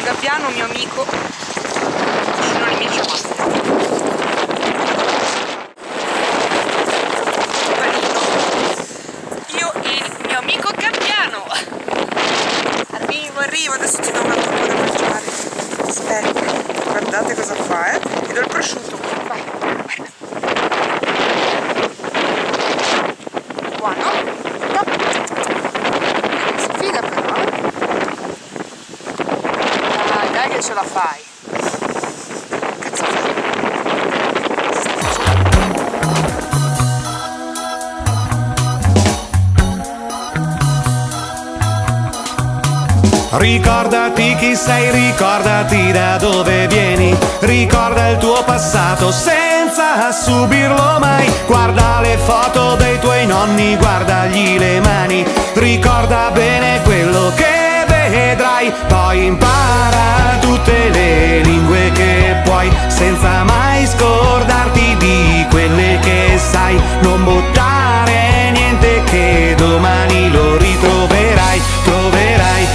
Gabbiano, mio amico, sono le mie ciabatte. Io e il mio amico Gabbiano. Arrivo, adesso ti do un altro po' da mangiare. Aspetta, guardate cosa fa, Ti do il prosciutto. Vai, guarda. Buono? No. Sfiga però, Dai che ce la fai. Cazzo fai? Ricordati chi sei, ricordati da dove vieni, ricorda il tuo passato senza subirlo mai. Guarda le foto dei tuoi nonni, guardagli le mani, ricorda bene quello che vedrai. Poi impara tutte le lingue che puoi, senza mai scordarti di quelle che sai. Non buttare niente che domani lo ritroverai, troverai.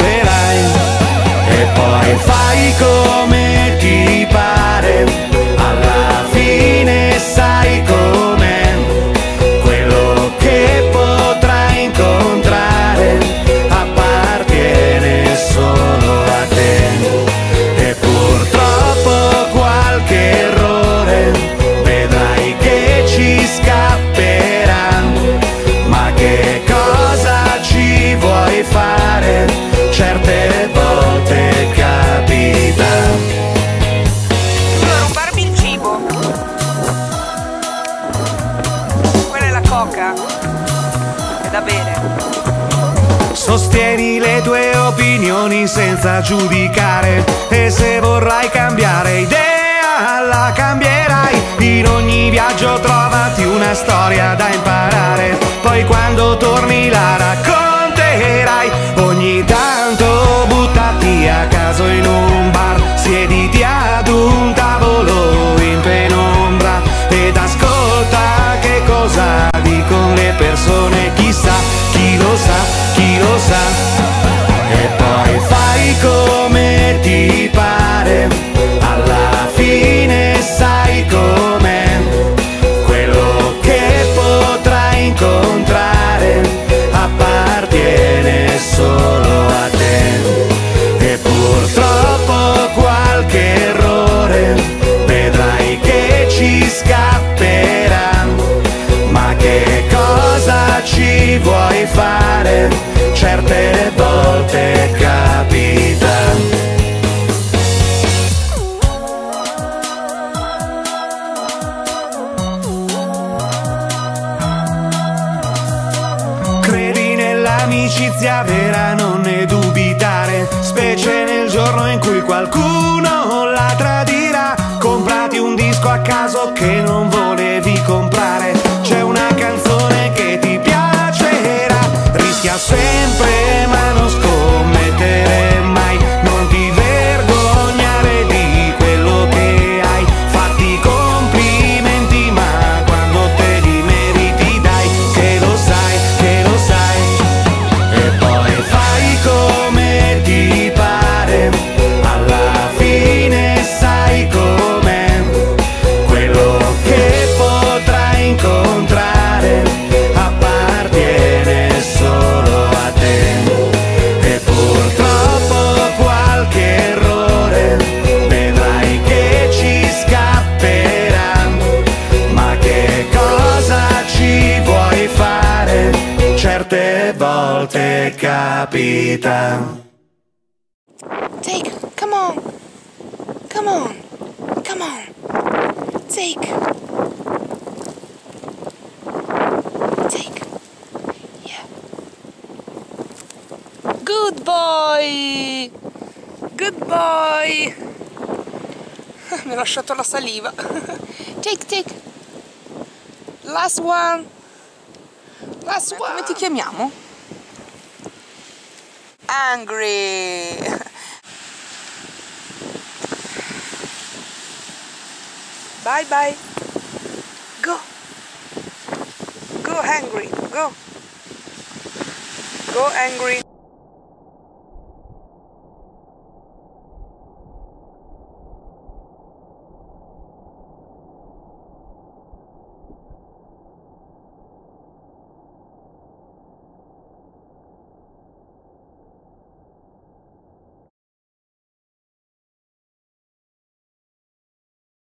E poi fai come ti pare, alla fine sai com'è. Quello che potrai incontrare appartiene solo a te. E purtroppo qualche errore vedrai che ci scapperà. Ma che cosa ci vuoi fare? Certe volte capita. Devo rubarmi il cibo. Quella è la coca. È da bere. Sostieni le tue opinioni senza giudicare, e se vorrai cambiare idea la cambierai. In ogni viaggio trovati una storia da imparare, poi quando torni la racconterai. Ogni tanto buttati a caso in un bar, siediti ad un tavolo in penombra ed ascolta che cosa dicono le persone. Chissà, chi lo sa, chi lo sa. E poi fai come ti pare, alla fine sai com'è. Quello che potrai incontrare appartiene solo a te. E purtroppo qualche errore vedrai che ci scapperà. Ma che cosa ci vuoi fare? Certe volte capita. Credi nell'amicizia vera, non ne dubitare, specie nel giorno in cui qualcuno la tradirà. Comprati un disco a caso che non volevi comprare, c'è una canzone che ti piacerà. Rischia sempre ma non scommettere mai, non ti vergognare di quello che hai. Fatti complimenti ma quando te li meriti dai, che lo sai, che lo sai. E poi fai come ti pare, alla fine sai com'è. Quello che potrai incontrare appartiene solo a te. E purtroppo qualche errore vedrai che ci scapperà. Ma che cosa ci vuoi fare? Certe volte capita. Take, come on. Come on. Come on. Take. Take. Yeah. Good boy. Good boy. Mi ha lasciato la saliva. Take, take. Last one. Last one. Come ti chiamiamo? Angry. Bye bye. Go. Go, Angry. Go. Go, Angry.